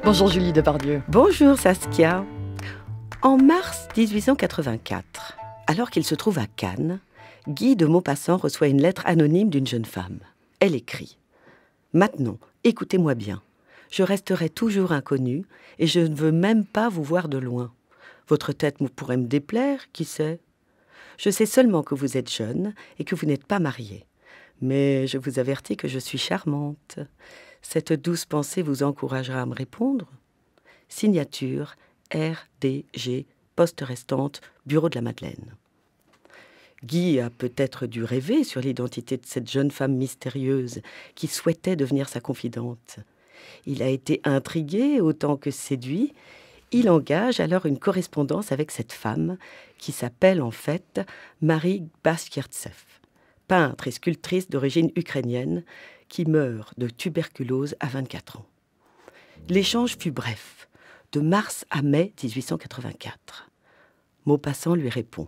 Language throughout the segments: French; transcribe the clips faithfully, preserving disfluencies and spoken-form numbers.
Bonjour Julie Depardieu. Bonjour Saskia. En mars dix-huit cent quatre-vingt-quatre, alors qu'il se trouve à Cannes, Guy de Maupassant reçoit une lettre anonyme d'une jeune femme. Elle écrit « Maintenant, écoutez-moi bien. Je resterai toujours inconnue et je ne veux même pas vous voir de loin. Votre tête pourrait me déplaire, qui sait? Je sais seulement que vous êtes jeune et que vous n'êtes pas mariée. Mais je vous avertis que je suis charmante. Cette douce pensée vous encouragera à me répondre. Signature R D G, poste restante, bureau de la Madeleine. » Guy a peut-être dû rêver sur l'identité de cette jeune femme mystérieuse qui souhaitait devenir sa confidente. Il a été intrigué autant que séduit. Il engage alors une correspondance avec cette femme qui s'appelle en fait Marie Baskirtsev, peintre et sculptrice d'origine ukrainienne qui meurt de tuberculose à vingt-quatre ans. L'échange fut bref, de mars à mai dix-huit cent quatre-vingt-quatre. Maupassant lui répond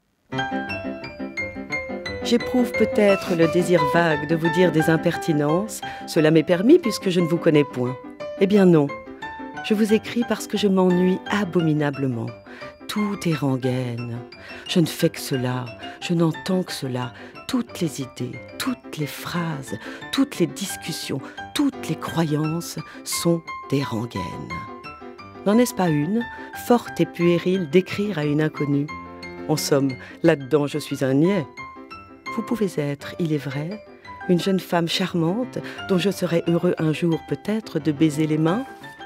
« J'éprouve peut-être le désir vague de vous dire des impertinences. Cela m'est permis puisque je ne vous connais point. Eh bien non, je vous écris parce que je m'ennuie abominablement. Tout est rengaine. Je ne fais que cela, je n'entends que cela. Toutes les idées, toutes les phrases, toutes les discussions, toutes les croyances sont des rengaines. N'en est-ce pas une, forte et puérile, d'écrire à une inconnue? En somme, là-dedans, je suis un niais. Vous pouvez être, il est vrai, une jeune femme charmante dont je serais heureux un jour peut-être de baiser les mains.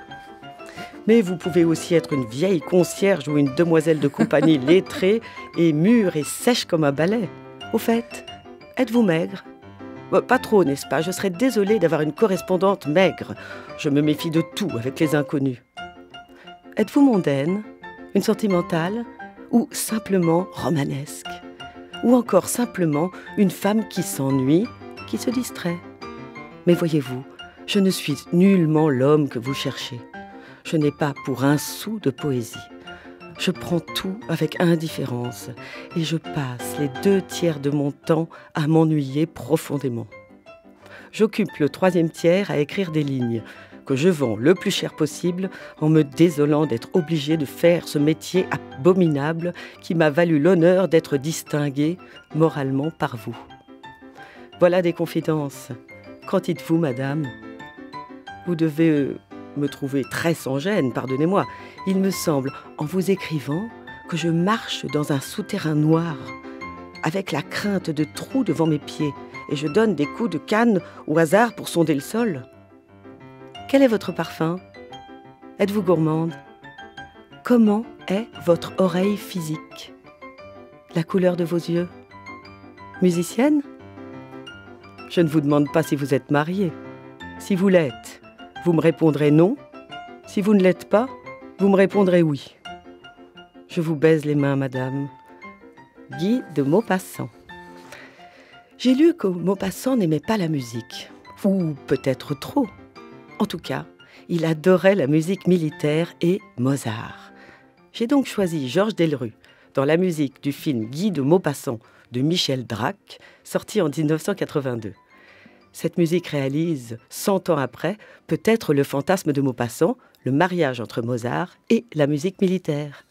Mais vous pouvez aussi être une vieille concierge ou une demoiselle de compagnie lettrée et mûre et sèche comme un balai. Au fait, êtes-vous maigre? Pas trop, n'est-ce pas? Je serais désolée d'avoir une correspondante maigre. Je me méfie de tout avec les inconnus. Êtes-vous mondaine? Une sentimentale? Ou simplement romanesque? Ou encore simplement une femme qui s'ennuie, qui se distrait? Mais voyez-vous, je ne suis nullement l'homme que vous cherchez. Je n'ai pas pour un sou de poésie. Je prends tout avec indifférence et je passe les deux tiers de mon temps à m'ennuyer profondément. J'occupe le troisième tiers à écrire des lignes que je vends le plus cher possible en me désolant d'être obligé de faire ce métier abominable qui m'a valu l'honneur d'être distingué moralement par vous. Voilà des confidences. Qu'en dites-vous, madame? Vous devez euh, me trouver très sans gêne, pardonnez-moi. Il me semble, en vous écrivant, que je marche dans un souterrain noir, avec la crainte de trous devant mes pieds, et je donne des coups de canne au hasard pour sonder le sol. Quel est votre parfum? Êtes-vous gourmande? Comment est votre oreille physique? La couleur de vos yeux? Musicienne? Je ne vous demande pas si vous êtes mariée. Si vous l'êtes, vous me répondrez non. Si vous ne l'êtes pas, vous me répondrez oui. Je vous baise les mains, madame. Guy de Maupassant. J'ai lu que Maupassant n'aimait pas la musique. Ou peut-être trop. En tout cas, il adorait la musique militaire et Mozart. J'ai donc choisi Georges Delerue dans la musique du film Guy de Maupassant de Michel Drac, sorti en dix-neuf cent quatre-vingt-deux. Cette musique réalise, cent ans après, peut-être le fantasme de Maupassant, le mariage entre Mozart et la musique militaire.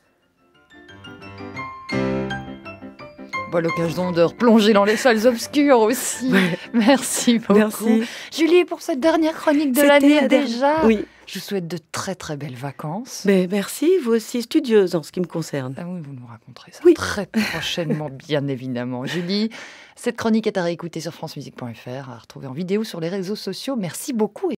Bon, l'occasion de replonger dans les salles obscures aussi. Ouais. Merci beaucoup. Merci. Julie, pour cette dernière chronique de C'était l'année la dernière- déjà, Oui. je vous souhaite de très très belles vacances. Mais merci, vous aussi studieuse en ce qui me concerne. Ah oui, vous nous raconterez ça Oui. très prochainement, bien évidemment. Julie, cette chronique est à réécouter sur francemusique point f r, à retrouver en vidéo sur les réseaux sociaux. Merci beaucoup.